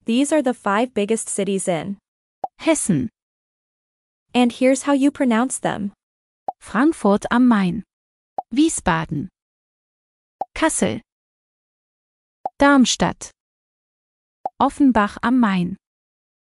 These are the 5 biggest cities in Hessen, And here's how you pronounce them. Frankfurt am Main, Wiesbaden, Kassel, Darmstadt, Offenbach am Main.